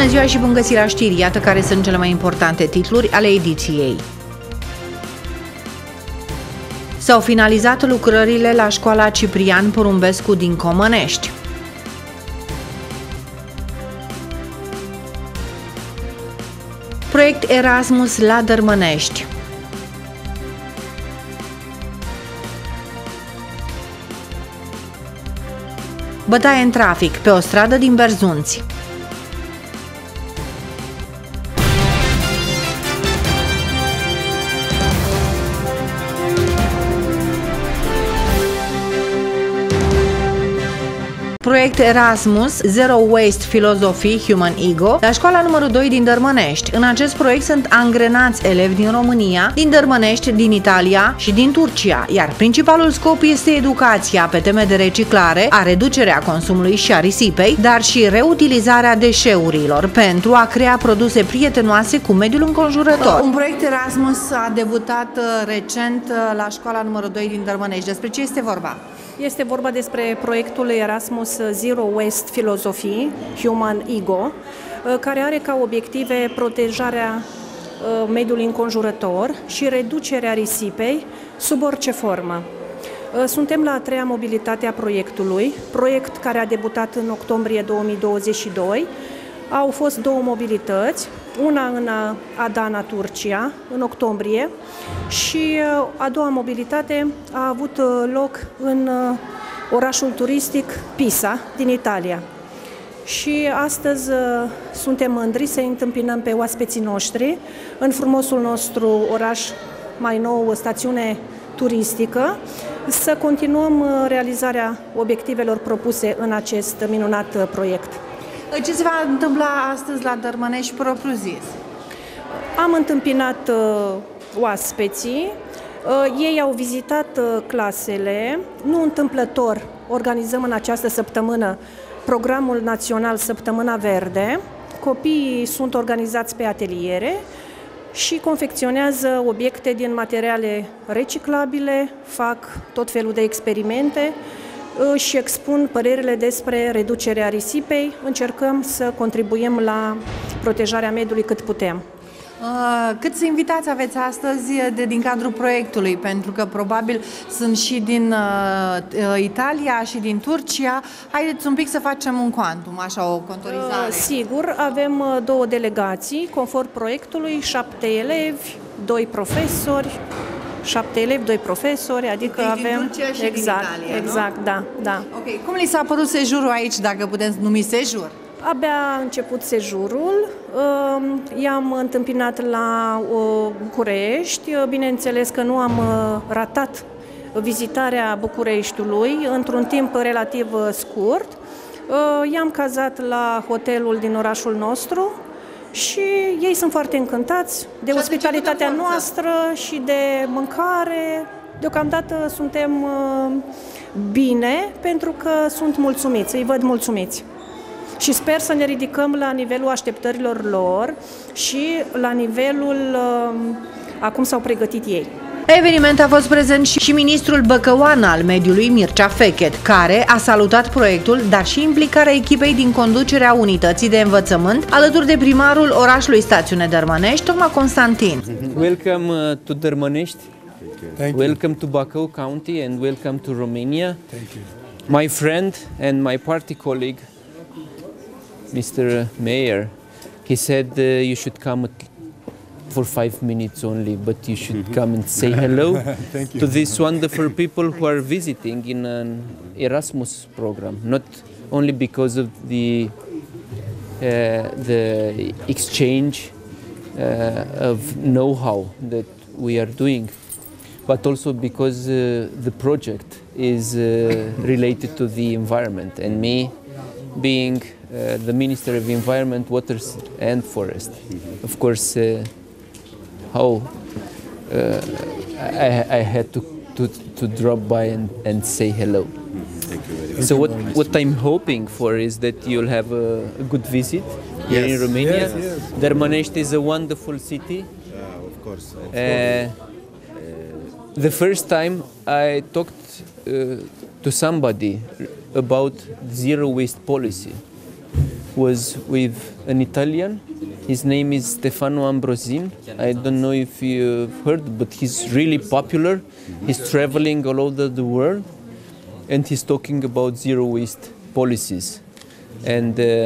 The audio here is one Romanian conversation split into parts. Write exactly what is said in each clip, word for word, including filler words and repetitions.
Bună ziua și bun găsit la știri, iată care sunt cele mai importante titluri ale ediției. S-au finalizat lucrările la școala Ciprian Porumbescu din Comănești. Proiect Erasmus la Dărmănești. Bătaie în trafic pe o stradă din Berzunți. Proiect Erasmus, Zero Waste Philosophy, Human Ego, la școala numărul doi din Dărmănești. În acest proiect sunt angrenați elevi din România, din Dărmănești, din Italia și din Turcia, iar principalul scop este educația pe teme de reciclare, a reducerea consumului și a risipei, dar și reutilizarea deșeurilor pentru a crea produse prietenoase cu mediul înconjurător. Un proiect Erasmus a debutat recent la școala numărul doi din Dărmănești. Despre ce este vorba? Este vorba despre proiectul Erasmus Zero Waste Philosophy, Human Ego, care are ca obiective protejarea mediului înconjurător și reducerea risipei sub orice formă. Suntem la a treia mobilitate a proiectului, proiect care a debutat în octombrie două mii douăzeci și doi. Au fost două mobilități, una în Adana, Turcia, în octombrie, și a doua mobilitate a avut loc în orașul turistic Pisa, din Italia. Și astăzi suntem mândri să întâmpinăm pe oaspeții noștri în frumosul nostru oraș, mai nou stațiune turistică, să continuăm realizarea obiectivelor propuse în acest minunat proiect. Ce se va întâmpla astăzi la Dărmănești propriu-zis? Am întâmpinat uh, oaspeții, uh, ei au vizitat uh, clasele, nu întâmplător organizăm în această săptămână programul național Săptămâna Verde. Copiii sunt organizați pe ateliere și confecționează obiecte din materiale reciclabile, fac tot felul de experimente și expun părerile despre reducerea risipei. Încercăm să contribuim la protejarea mediului cât putem. Câți invitați aveți astăzi de, din cadrul proiectului? Pentru că probabil sunt și din uh, Italia și din Turcia. Haideți un pic să facem un quantum, așa, o contorizare. Uh, sigur, avem două delegații, conform proiectului, șapte elevi, doi profesori, șapte elevi, doi profesori, adică din avem... Turcia și exact, din Italia, exact, nu? da, da. Ok, cum li s-a părut sejurul aici, dacă putem numi sejur? Abia a început sejurul, i-am întâmpinat la București, bineînțeles că nu am ratat vizitarea Bucureștiului într-un timp relativ scurt. I-am cazat la hotelul din orașul nostru și ei sunt foarte încântați de ospitalitatea noastră și de mâncare. Deocamdată suntem bine pentru că sunt mulțumiți, îi văd mulțumiți. Și sper să ne ridicăm la nivelul așteptărilor lor și la nivelul uh, a cum s-au pregătit ei. La eveniment a fost prezent și ministrul băcăuan al mediului, Mircea Fechet, care a salutat proiectul, dar și implicarea echipei din conducerea unității de învățământ, alături de primarul orașului stațiune Dărmănești, Toma Constantin. Welcome uh, to Dărmănești. Welcome to Bacău County and welcome to Romania. Thank you. My friend and my party colleague, Mister Mayor, he said uh, you should come for five minutes only, but you should come and say hello to these wonderful people who are visiting in an Erasmus program, not only because of the uh, the exchange uh, of know-how that we are doing, but also because uh, the project is uh, related to the environment, and me being uh, the Minister of Environment, Waters and Forest. Of course, uh, how uh, I, I had to, to, to drop by and, and say hello. Thank you very much. So what, what I'm hoping for is that you'll have a, a good visit here Yes. in Romania. Yes, yes. Dărmănești is a wonderful city. Uh, of course. Uh, the first time I talked uh, to somebody about zero waste policy, was with an Italian. His name is Stefano Ambrosin. I don't know if you've heard, but he's really popular. He's traveling all over the world, and he's talking about zero waste policies. And uh,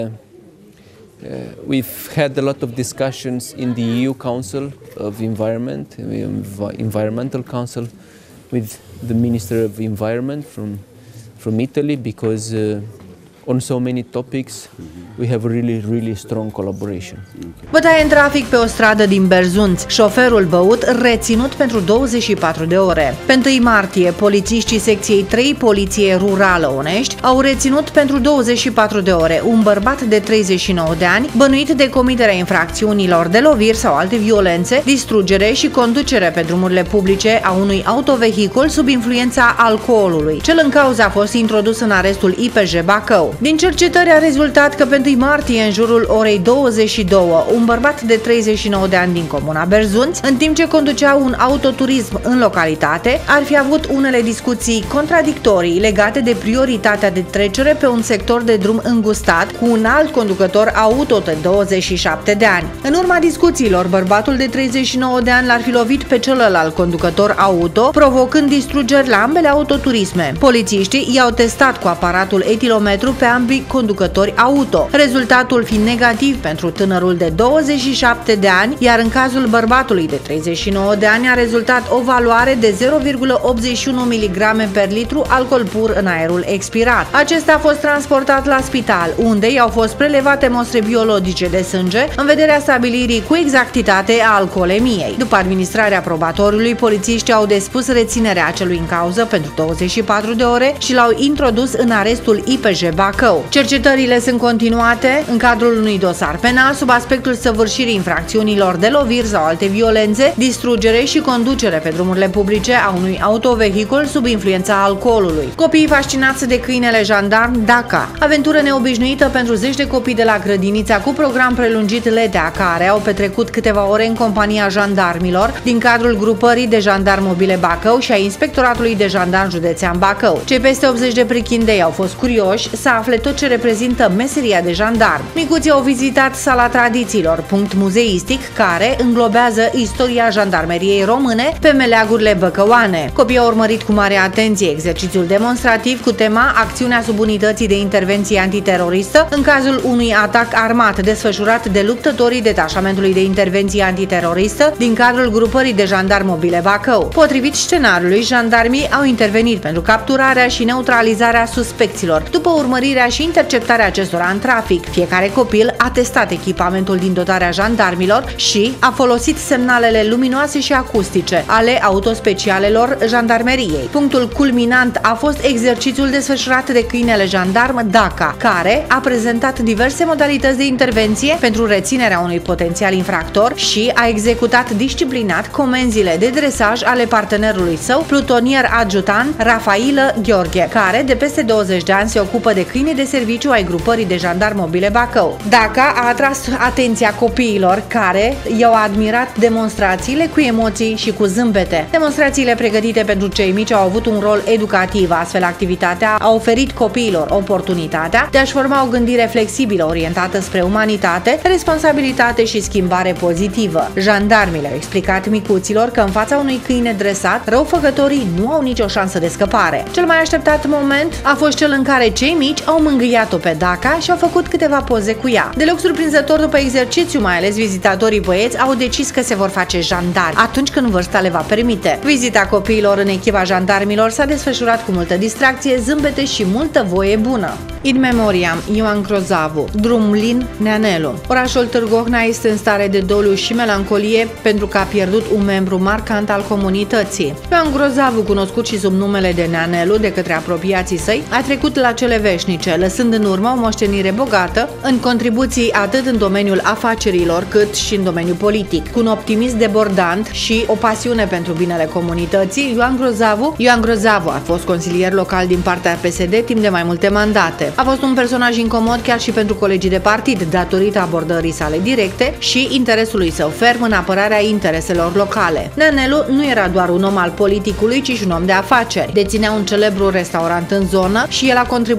uh, we've had a lot of discussions in the E U Council of Environment, uh, Environmental Council, with the Minister of Environment from from Italy, because uh, on so many topics we have a really, really strong collaboration. Bătaie în trafic pe o stradă din Berzunț. Șoferul băut reținut pentru douăzeci și patru de ore. Pe întâi martie, polițiștii secției trei Poliție Rurală Onești au reținut pentru douăzeci și patru de ore un bărbat de treizeci și nouă de ani, bănuit de comiterea infracțiunilor de loviri sau alte violențe, distrugere și conducere pe drumurile publice a unui autovehicul sub influența alcoolului. Cel în cauză a fost introdus în arestul I P J Bacău. Din cercetări a rezultat că pe întâi martie, în jurul orei douăzeci și două, un bărbat de treizeci și nouă de ani din comuna Berzunț, în timp ce conducea un autoturism în localitate, ar fi avut unele discuții contradictorii legate de prioritatea de trecere pe un sector de drum îngustat cu un alt conducător auto de douăzeci și șapte de ani. În urma discuțiilor, bărbatul de treizeci și nouă de ani l-ar fi lovit pe celălalt conducător auto, provocând distrugeri la ambele autoturisme. Polițiștii i-au testat cu aparatul etilometru pe ambii conducători auto, rezultatul fiind negativ pentru tânărul de douăzeci și șapte de ani, iar în cazul bărbatului de treizeci și nouă de ani a rezultat o valoare de zero virgulă optzeci și unu miligrame per litru alcool pur în aerul expirat. Acesta a fost transportat la spital, unde i-au fost prelevate mostre biologice de sânge în vederea stabilirii cu exactitate a alcoolemiei. După administrarea probatoriului, polițiștii au despus reținerea acelui în cauză pentru douăzeci și patru de ore și l-au introdus în arestul I P J Bacău. Cercetările sunt continuate în cadrul unui dosar penal sub aspectul săvârșirii infracțiunilor de loviri sau alte violențe, distrugere și conducere pe drumurile publice a unui autovehicul sub influența alcoolului. Copiii fascinați de câinele jandarm Daca. Aventură neobișnuită pentru zeci de copii de la grădinița cu program prelungit Ledea, care au petrecut câteva ore în compania jandarmilor din cadrul grupării de jandarmi mobile Bacău și a Inspectoratului de Jandarmi Județean Bacău. Cei peste optzeci de prichindei au fost curioși să afle tot ce reprezintă meseria de jandarm. Micuții au vizitat Sala Tradițiilor, punct muzeistic care înglobează istoria jandarmeriei române pe meleagurile băcăuane. Copiii au urmărit cu mare atenție exercițiul demonstrativ cu tema Acțiunea sub unității de intervenție antiteroristă în cazul unui atac armat desfășurat de luptătorii detașamentului de intervenție antiteroristă din cadrul grupării de jandarmi mobile Bacău. Potrivit scenariului, jandarmii au intervenit pentru capturarea și neutralizarea suspecților, după urmărirea și interceptarea acestora în trafic. Fiecare copil a testat echipamentul din dotarea jandarmilor și a folosit semnalele luminoase și acustice ale autospecialelor jandarmeriei. Punctul culminant a fost exercițiul desfășurat de câinele jandarm Daca, care a prezentat diverse modalități de intervenție pentru reținerea unui potențial infractor și a executat disciplinat comenzile de dresaj ale partenerului său, plutonier adjutant Rafailă Gheorghe, care de peste douăzeci de ani se ocupă de câini de serviciu ai grupării de jandarmi mobile Bacău. Daca a atras atenția copiilor, care i-au admirat demonstrațiile cu emoții și cu zâmbete. Demonstrațiile pregătite pentru cei mici au avut un rol educativ, astfel activitatea a oferit copiilor oportunitatea de a-și forma o gândire flexibilă orientată spre umanitate, responsabilitate și schimbare pozitivă. Jandarmii le-au explicat micuților că în fața unui câine dresat, răufăcătorii nu au nicio șansă de scăpare. Cel mai așteptat moment a fost cel în care cei mici au mângâiat-o pe Daca și au făcut câteva poze cu ea. Deloc surprinzător, după exercițiu, mai ales vizitatorii băieți au decis că se vor face jandarmi atunci când vârsta le va permite. Vizita copiilor în echipa jandarmilor s-a desfășurat cu multă distracție, zâmbete și multă voie bună. In memoriam Ioan Grozavu, Drumlin Neanelu. Orașul Târgu Ocna este în stare de doliu și melancolie pentru că a pierdut un membru marcant al comunității. Ioan Grozavu, cunoscut și sub numele de Neanelu de către apropiații săi, a trecut la cele veșnice, lăsând în urmă o moștenire bogată în contribuții atât în domeniul afacerilor cât și în domeniul politic. Cu un optimism debordant și o pasiune pentru binele comunității, Ioan Grozavu, Ioan Grozavu a fost consilier local din partea P S D timp de mai multe mandate. A fost un personaj incomod chiar și pentru colegii de partid, datorită abordării sale directe și interesului său ferm în apărarea intereselor locale. Neanelu nu era doar un om al politicului, ci și un om de afaceri. Deținea un celebru restaurant în zonă și el a contribuit la dezvoltarea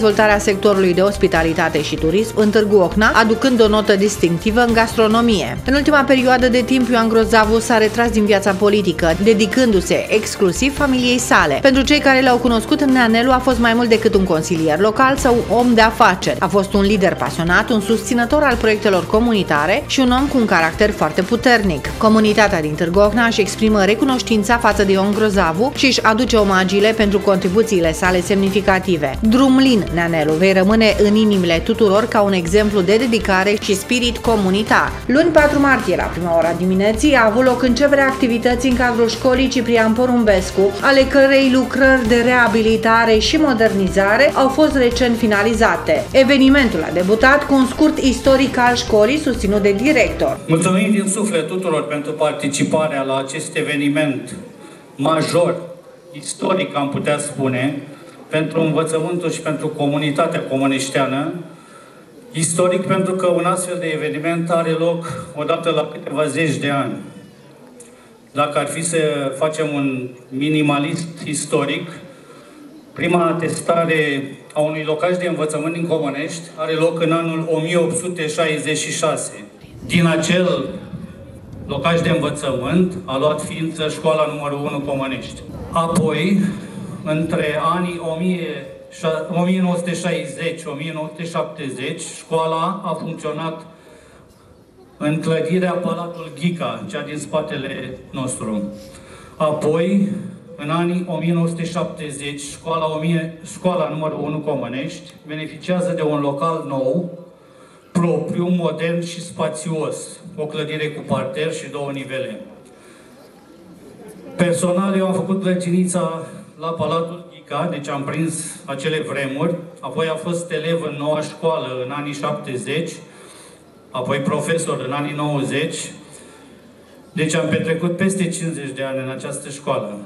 dezvoltarea sectorului de ospitalitate și turism în Târgu Ocna, aducând o notă distinctivă în gastronomie. În ultima perioadă de timp, Ioan Grozavu s-a retras din viața politică, dedicându-se exclusiv familiei sale. Pentru cei care l-au cunoscut, Neanelu a fost mai mult decât un consilier local sau om de afaceri. A fost un lider pasionat, un susținător al proiectelor comunitare și un om cu un caracter foarte puternic. Comunitatea din Târgu Ocna își exprimă recunoștința față de Ioan Grozavu și își aduce omagiile pentru contribuțiile sale semnificative. Drumlin Neanelu vei rămâne în inimile tuturor ca un exemplu de dedicare și spirit comunitar. Luni patru martie, la prima ora dimineții, a avut loc începerea activității în cadrul școlii Ciprian Porumbescu, ale cărei lucrări de reabilitare și modernizare au fost recent finalizate. Evenimentul a debutat cu un scurt istoric al școlii susținut de director. Mulțumim din suflet tuturor pentru participarea la acest eveniment major, istoric am putea spune, pentru învățământul și pentru comunitatea comuneșteană. Istoric pentru că un astfel de eveniment are loc odată la câteva zeci de ani. Dacă ar fi să facem un minimalist istoric, prima atestare a unui locaj de învățământ din Comănești are loc în anul o mie opt sute șaizeci și șase. Din acel locaj de învățământ a luat ființă școala numărul unu Comănești. Apoi, între anii o mie nouă sute șaizeci - o mie nouă sute șaptezeci, școala a funcționat în clădirea Palatul Ghica, cea din spatele nostru. Apoi, în anii o mie nouă sute șaptezeci, școala, școala numărul unu Comănești beneficiază de un local nou, propriu, modern și spațios, o clădire cu parter și două nivele. Personal, eu am făcut grădinița la Palatul Ghica, deci am prins acele vremuri, apoi am fost elev în noua școală în anii șaptezeci, apoi profesor în anii nouăzeci, deci am petrecut peste cincizeci de ani în această școală.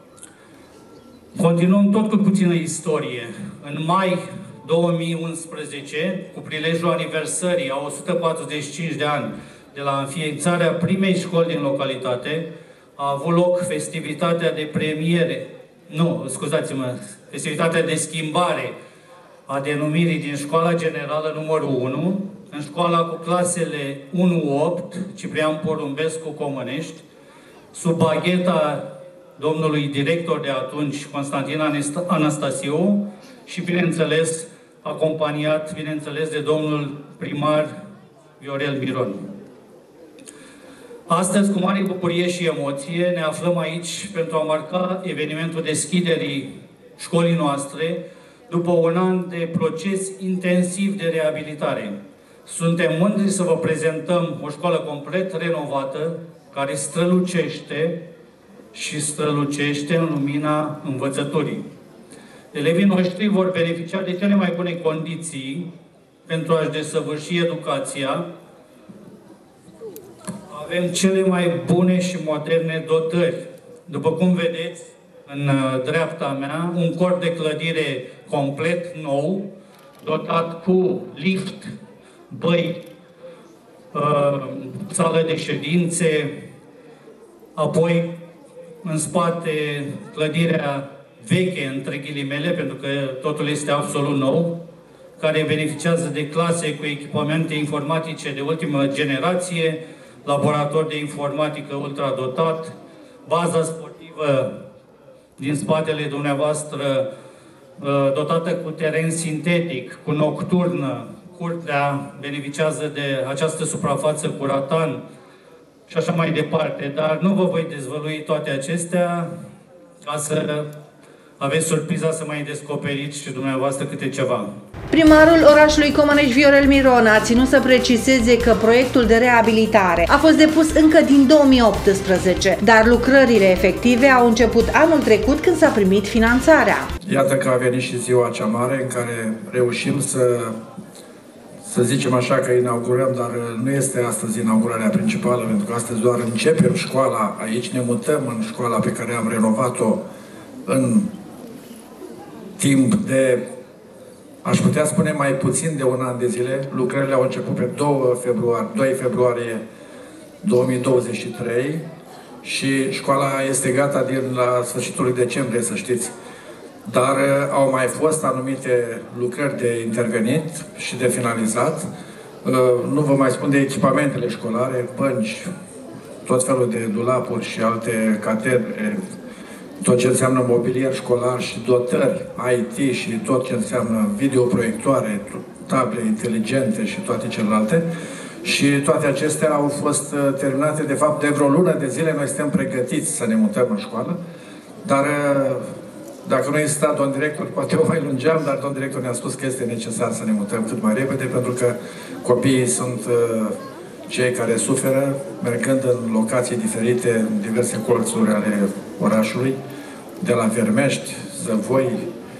Continuăm tot cu puțină istorie. În mai două mii unsprezece, cu prilejul aniversării a o sută patruzeci și cinci de ani de la înființarea primei școli din localitate, a avut loc festivitatea de premiere, nu, scuzați-mă, festivitatea de schimbare a denumirii din Școala Generală numărul unu, în școala cu clasele unu opt, Ciprian Porumbescu Comănești, sub bagheta domnului director de atunci, Constantin Anastasiu, și, bineînțeles, acompaniat, bineînțeles, de domnul primar Viorel Miron. Astăzi, cu mare bucurie și emoție, ne aflăm aici pentru a marca evenimentul deschiderii școlii noastre după un an de proces intensiv de reabilitare. Suntem mândri să vă prezentăm o școală complet renovată, care strălucește și strălucește în lumina învățăturii. Elevii noștri vor beneficia de cele mai bune condiții pentru a-și desăvârși educația. Avem cele mai bune și moderne dotări. După cum vedeți, în dreapta mea, un corp de clădire complet nou, dotat cu lift, băi, uh, sală de ședințe, apoi în spate clădirea veche, între ghilimele, pentru că totul este absolut nou, care beneficiază de clase cu echipamente informatice de ultimă generație, laborator de informatică ultradotat, baza sportivă din spatele dumneavoastră, dotată cu teren sintetic, cu nocturnă, curtea beneficiază de această suprafață cu ratan și așa mai departe. Dar nu vă voi dezvălui toate acestea ca să aveți surpriza să mai descoperiți și dumneavoastră câte ceva. Primarul orașului Comănești, Viorel Miron, a ținut să precizeze că proiectul de reabilitare a fost depus încă din două mii optsprezece, dar lucrările efective au început anul trecut când s-a primit finanțarea. Iată că a venit și ziua cea mare în care reușim să, să zicem așa că inaugurăm, dar nu este astăzi inaugurarea principală, pentru că astăzi doar începem școala aici, ne mutăm în școala pe care am renovat-o în timp de, aș putea spune, mai puțin de un an de zile. Lucrările au început pe doi februarie două mii douăzeci și trei și școala este gata din la sfârșitul lui decembrie, să știți. dar au mai fost anumite lucrări de intervenit și de finalizat. Nu vă mai spun de echipamentele școlare, bănci, tot felul de dulapuri și alte catedre, tot ce înseamnă mobilier școlar și dotări I T și tot ce înseamnă videoproiectoare, table inteligente și toate celelalte. Și toate acestea au fost terminate, de fapt, de vreo lună de zile. Noi suntem pregătiți să ne mutăm în școală, dar dacă nu exista domn director, poate o mai lungeam, dar domn director ne-a spus că este necesar să ne mutăm cât mai repede, pentru că copiii sunt cei care suferă, mergând în locații diferite, în diverse colțuri ale orașului, de la Vermești, Zăvoi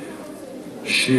și,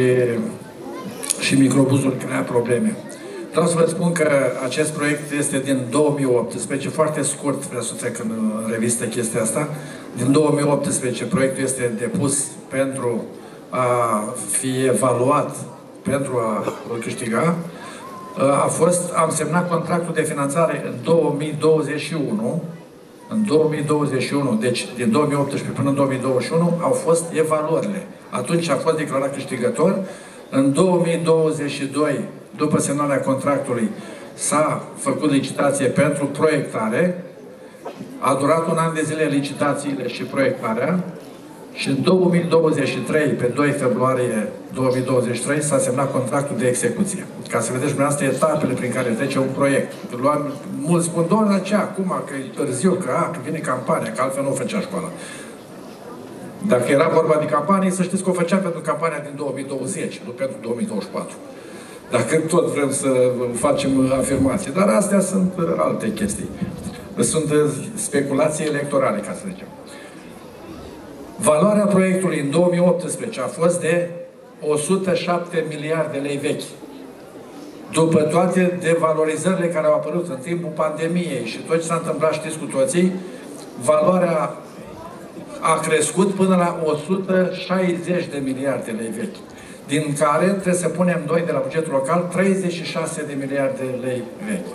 și microbuzul crea probleme. Vreau să vă spun că acest proiect este din două mii optsprezece, foarte scurt, vreau să trec în revistă chestia asta. Din două mii optsprezece proiectul este depus pentru a fi evaluat, pentru a îl câștiga. A fost, am semnat contractul de finanțare în două mii douăzeci și unu, în două mii douăzeci și unu, deci din două mii optsprezece până în două mii douăzeci și unu au fost evaluările. Atunci a fost declarat câștigător. În două mii douăzeci și doi, după semnarea contractului, s-a făcut licitație pentru proiectare. A durat un an de zile licitațiile și proiectarea și în două mii douăzeci și trei, pe doi februarie două mii douăzeci și trei, s-a semnat contractul de execuție. Ca să vedeți dumneavoastră etapele prin care trece un proiect. Mulți spun, doamne, ce acum, că e târziu, că, a, că vine campania, că altfel nu o făcea școala. Dacă era vorba de campanie, să știți că o făcea pentru campania din două mii douăzeci, nu pentru două mii douăzeci și patru. Dacă tot vrem să facem afirmații. Dar astea sunt alte chestii. Sunt speculații electorale, ca să zicem. Valoarea proiectului în două mii optsprezece a fost de o sută șapte miliarde de lei vechi. După toate devalorizările care au apărut în timpul pandemiei și tot ce s-a întâmplat, știți cu toții, valoarea a crescut până la o sută șaizeci de miliarde de lei vechi, din care trebuie să punem noi de la bugetul local treizeci și șase de miliarde de lei vechi.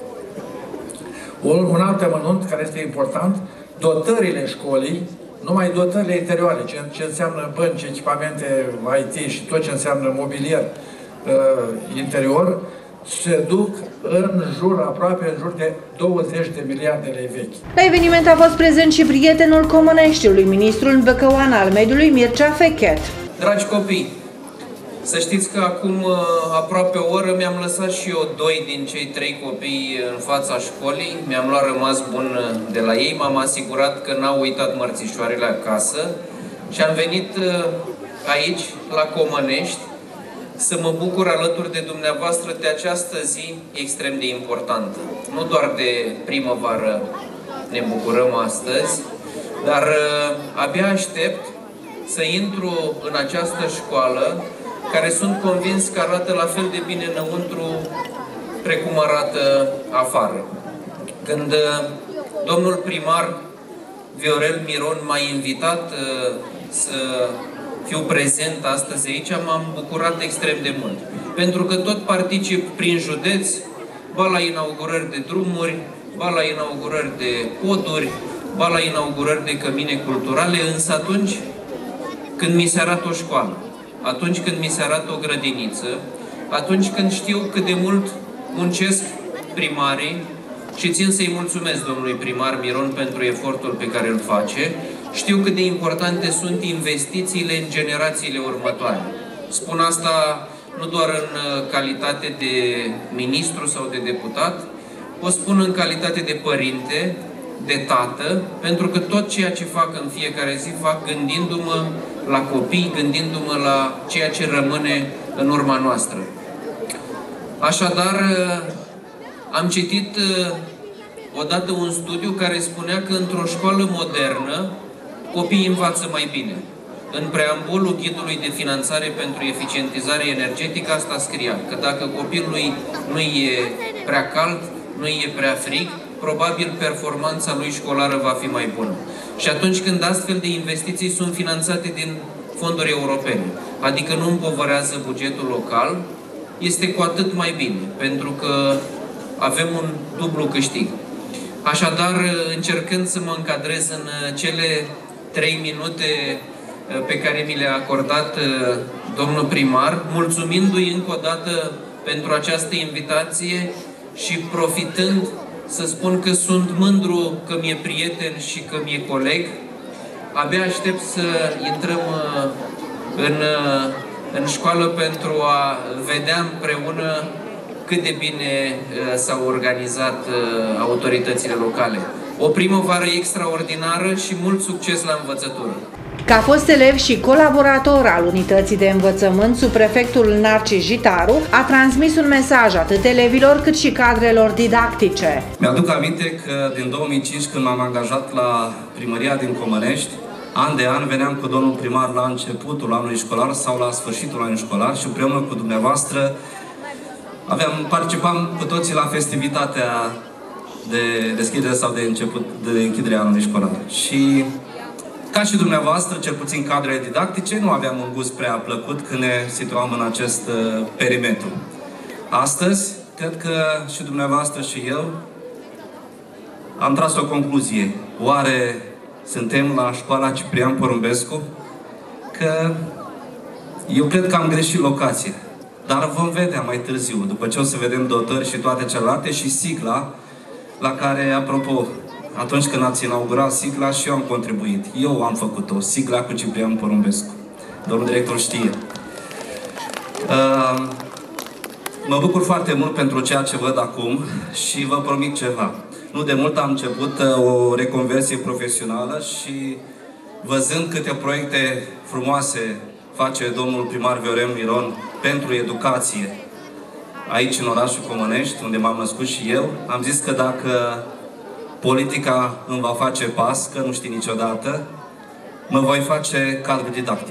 Un alt amănunt care este important, dotările școlii, numai dotările interioare, ce, ce înseamnă bănci, echipamente I T și tot ce înseamnă mobilier uh, interior, se duc în jur, aproape în jur de douăzeci de miliarde de lei vechi. La eveniment a fost prezent și prietenul Comăneștiului, ministrul Băcăuan al mediului Mircea Fechet. Dragi copii, să știți că acum aproape o oră mi-am lăsat și eu doi din cei trei copii în fața școlii, mi-am luat rămas bun de la ei, m-am asigurat că n-au uitat mărțișoarele acasă și am venit aici, la Comănești, să mă bucur alături de dumneavoastră de această zi extrem de importantă. Nu doar de primăvară ne bucurăm astăzi, dar abia aștept să intru în această școală, care sunt convins că arată la fel de bine înăuntru precum arată afară. Când domnul primar Viorel Miron m-a invitat să fiu prezent astăzi aici, m-am bucurat extrem de mult. Pentru că tot particip prin județ, ba la inaugurări de drumuri, ba la inaugurări de poduri, ba la inaugurări de cămine culturale, însă atunci când mi se arată o școală, atunci când mi se arată o grădiniță, atunci când știu cât de mult muncesc primarii și țin să-i mulțumesc domnului primar Miron pentru efortul pe care îl face, știu cât de importante sunt investițiile în generațiile următoare. Spun asta nu doar în calitate de ministru sau de deputat, o spun în calitate de părinte, de tată, pentru că tot ceea ce fac în fiecare zi fac gândindu-mă la copii, gândindu-mă la ceea ce rămâne în urma noastră. Așadar, am citit odată un studiu care spunea că într-o școală modernă copiii învață mai bine. În preambulul ghidului de finanțare pentru eficientizare energetică asta scria că dacă copilului nu e prea cald, nu e prea frig, probabil performanța lui școlară va fi mai bună. Și atunci când astfel de investiții sunt finanțate din fonduri europene, adică nu împovărează bugetul local, este cu atât mai bine, pentru că avem un dublu câștig. Așadar, încercând să mă încadrez în cele trei minute pe care mi le-a acordat domnul primar, mulțumindu-i încă o dată pentru această invitație și profitând să spun că sunt mândru că mi-e prieten și că mi-e coleg. Abia aștept să intrăm în, în școală pentru a vedea împreună cât de bine s-au organizat autoritățile locale. O primăvară extraordinară și mult succes la învățătură! Ca fost elev și colaborator al unității de învățământ, subprefectul Narcis Jitaru a transmis un mesaj atât elevilor cât și cadrelor didactice. Mi-aduc aminte că din două mii cinci, când m-am angajat la primăria din Comănești, an de an veneam cu domnul primar la începutul anului școlar sau la sfârșitul anului școlar și împreună cu dumneavoastră aveam, participam cu toții la festivitatea de deschidere sau de început de închidere a anului școlar. Și ca și dumneavoastră, cel puțin cadrele didactice, nu aveam un gust prea plăcut când ne situam în acest uh, perimetru. Astăzi, cred că și dumneavoastră și eu am tras o concluzie. Oare suntem la școala Ciprian Porumbescu? Că eu cred că am greșit locația. Dar vom vedea mai târziu, după ce o să vedem dotări și toate celelalte și sigla, la care, apropo, atunci când ați inaugurat sigla, și eu am contribuit. Eu am făcut-o, sigla cu Ciprian Porumbescu. Domnul director știe. Uh, mă bucur foarte mult pentru ceea ce văd acum și vă promit ceva. Nu de mult am început uh, o reconversie profesională și văzând câte proiecte frumoase face domnul primar Viorel Miron pentru educație aici în orașul Comănești, unde m-am născut și eu, am zis că dacă politica îmi va face pas, că nu știi niciodată, mă voi face cadru didactic.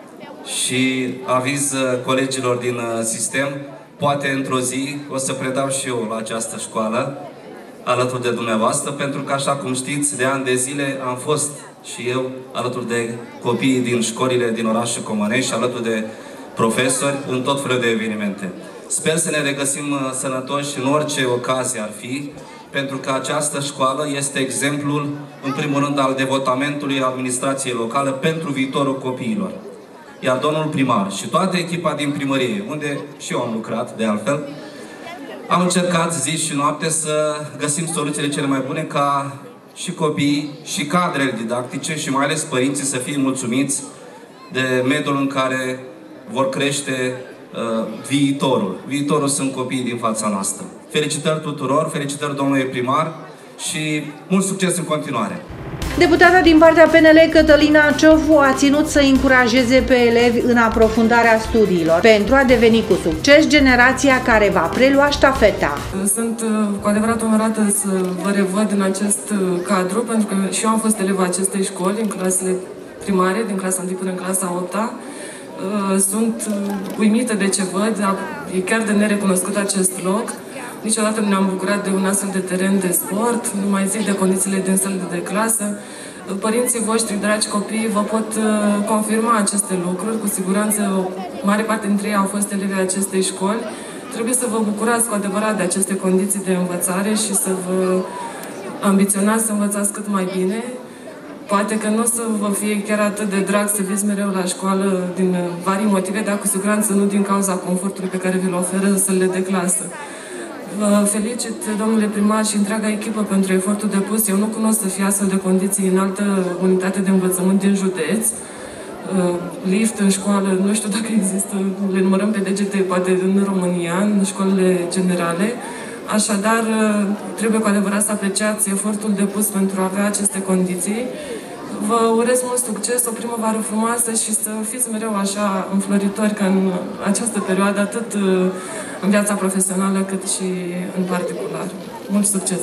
Și aviz colegilor din sistem, poate într-o zi o să predau și eu la această școală, alături de dumneavoastră, pentru că, așa cum știți, de ani de zile am fost și eu alături de copiii din școlile din orașul Comănești și alături de profesori în tot felul de evenimente. Sper să ne regăsim sănătoși în orice ocazie ar fi, pentru că această școală este exemplul, în primul rând, al devotamentului administrației locale pentru viitorul copiilor. Iar domnul primar și toată echipa din primărie, unde și eu am lucrat, de altfel, am încercat zi și noapte să găsim soluțiile cele mai bune ca și copiii, și cadrele didactice, și mai ales părinții să fie mulțumiți de mediul în care vor crește uh, viitorul. Viitorul sunt copiii din fața noastră. Felicitări tuturor, felicitări domnului primar și mult succes în continuare! Deputata din partea P N L, Cătălina Ciofu, a ținut să încurajeze pe elevi în aprofundarea studiilor pentru a deveni cu succes generația care va prelua ștafeta. Sunt cu adevărat onorată să vă revăd în acest cadru, pentru că și eu am fost eleva acestei școli în clasele primare, din clasa unu până în clasa a opta. Sunt uimită de ce văd, e chiar de nerecunoscut acest loc. Niciodată nu ne-am bucurat de un astfel de teren de sport, nu mai zic de condițiile din sălile de clasă. Părinții voștri, dragi copii, vă pot confirma aceste lucruri. Cu siguranță, o mare parte dintre ei au fost elevii acestei școli. Trebuie să vă bucurați cu adevărat de aceste condiții de învățare și să vă ambiționați să învățați cât mai bine. Poate că nu o să vă fie chiar atât de drag să fiți mereu la școală din vari motive, dar cu siguranță nu din cauza confortului pe care vi-l oferă sălile de clasă. Vă felicit, domnule primar, și întreaga echipă pentru efortul depus. Eu nu cunosc să fie astfel de condiții în altă unitate de învățământ din județ. Lift în școală, nu știu dacă există, le numărăm pe degete, poate în România, în școlile generale. Așadar, trebuie cu adevărat să apreciați efortul depus pentru a avea aceste condiții. Vă urez mult succes, o primăvară frumoasă și să fiți mereu așa înfloritori ca în această perioadă, atât în viața profesională cât și în particular. Mult succes!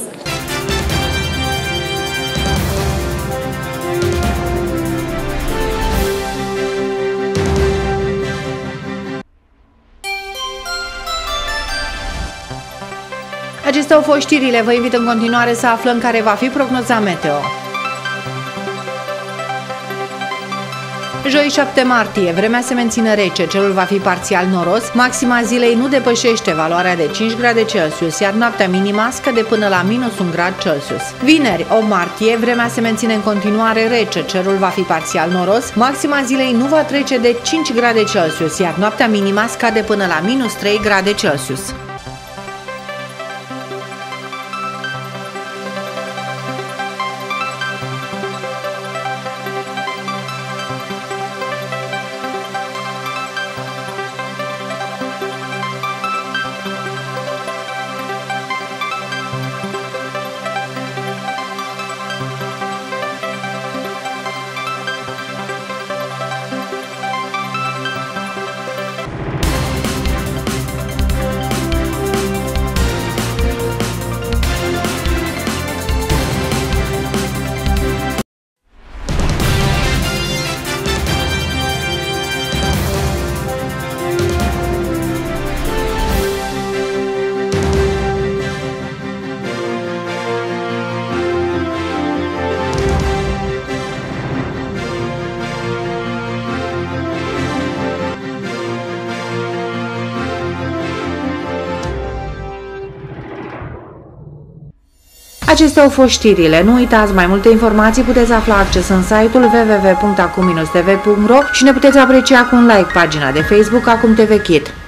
Acestea au fost știrile. Vă invit în continuare să aflăm care va fi prognoza meteo. Joi șapte martie, vremea se menține rece, cerul va fi parțial noros, maxima zilei nu depășește valoarea de cinci grade Celsius, iar noaptea minima scade până la minus un grad Celsius. Vineri, opt martie, vremea se menține în continuare rece, cerul va fi parțial noros, maxima zilei nu va trece de cinci grade Celsius, iar noaptea minima scade până la minus trei grade Celsius. Acestea au fost știrile. Nu uitați, mai multe informații puteți afla accesând site-ul w w w punct acum t v punct ro și ne puteți aprecia cu un like pagina de Facebook Acum T V Kid.